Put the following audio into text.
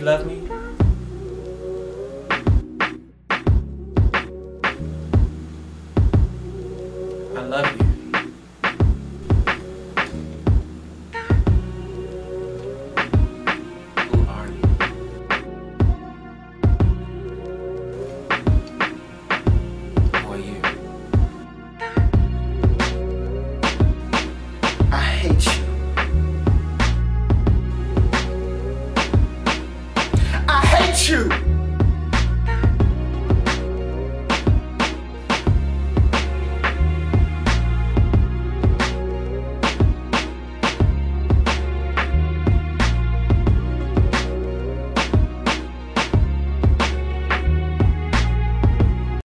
love me? I love you. Who are you? Who are you? I hate you. I hate you!